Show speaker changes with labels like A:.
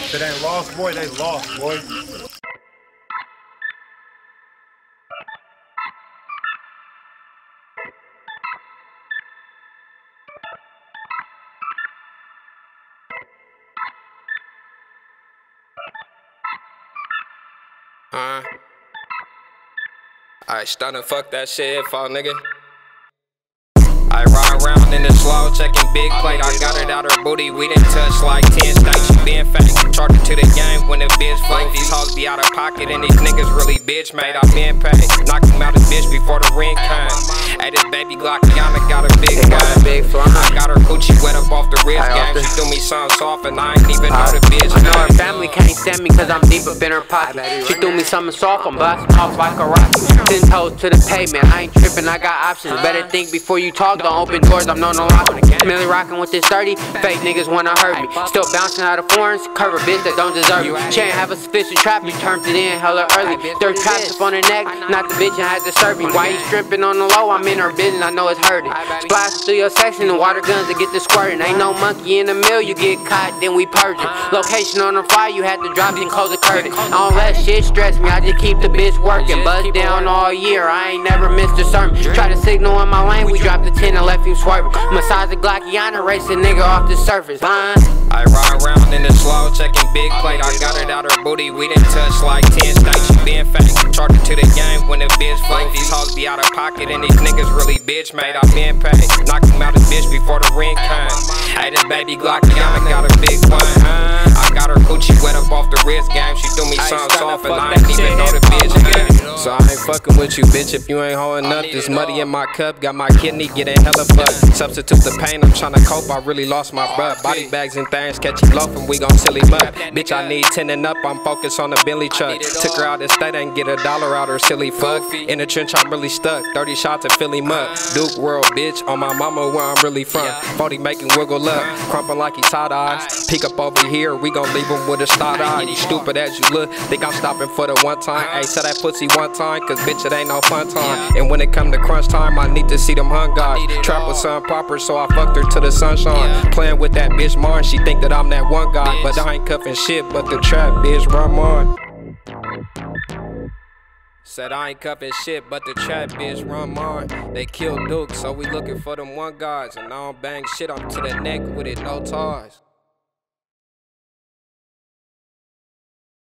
A: If it ain't lost, boy, they lost, boy.
B: I stunning, fuck that shit, fall nigga. I ride around in the slow, checking big plate. I got it out her booty, we done touch like 10 states. She been fake, charged to the game when the bitch flake. These hoes be out of pocket and these niggas really bitch made. I been paid, knocked him out of bitch before the ring came. Hey, this baby Glockiana got a big one. I got her coochie wet up off the wrist game. She threw me something soft and I ain't even know the bitch.
C: I know her family can't stand me cause I'm deep up in her pocket. She threw me something soft, I'm busting off like a rocket. 10 toes to the pavement, I ain't tripping, I got options. Better think before you talk, don't open doors, I'm known to lock them. Millie rockin' with this 30, fake niggas wanna hurt me. Still bouncing out of foreigns, curve a bitch that don't deserve me. She ain't have a sufficient trap, you turned it in hella early. Dirt traps up on her neck, not the bitch and had to serve me. Why you stripping on the low, I'm in her business, I know it's hurting. Splash through your section and water guns to get the squirting. Ain't no monkey in the mill, you get caught, then we purging. Location on the fire, you had to drop it and close the curtain. I don't let shit stress me, I just keep the bitch working. Buzz down all year, I ain't never missed a sermon. Try to signal in my lane, we dropped the 10 and left him swerving. Massage the Glockiana, race a nigga off the surface.
B: I ride around in the slow, checking big plate. I got it out her booty, we done touch like 10 states. She been fake, charged to the game when the bitch flake. These hoes be out of pocket and these niggas really bitch made. I been paid, knocked him out of bitch before the ring came. Hey, this baby Glockiana got a big one. I got her coochie wet up off the wrist game. She threw me something soft and I ain't even know the bitch game. So I ain't fucking with you, bitch, if you ain't holding up. This muddy in my cup, got my kidney getting hella fucked. Substitute the pain, I'm tryna cope, I really lost my breath. Body bags and things, catch him loafing, we gon' silly mud. Bitch, I need 10 and up, I'm focused on the Bentley truck. Took her out the state and get $1 out her silly fuck. In the trench, I'm really stuck, 30 shots and Philly mud. Duke World, bitch, on my mama where I'm really from. 40 making wiggle up, crumpin' like he tie-dyes. Peek up over here, we gon' leave him with a side eye. You stupid as you look, think I'm stopping for the one time. Ayy, tell that pussy one time, cause bitch, it ain't no fun time. And when it come to crunch time, I need to see them hung guys. Trap was son proper, so I fucked her to the sunshine. Playing with that bitch Marn, she think that I'm that one guy. But I ain't cuffing shit, but the trap bitch run on. Said I ain't cuffing shit, but the trap bitch run on. They killed Duke, so we looking for them one guys. And I don't bang shit, I'm to the neck with it, no ties.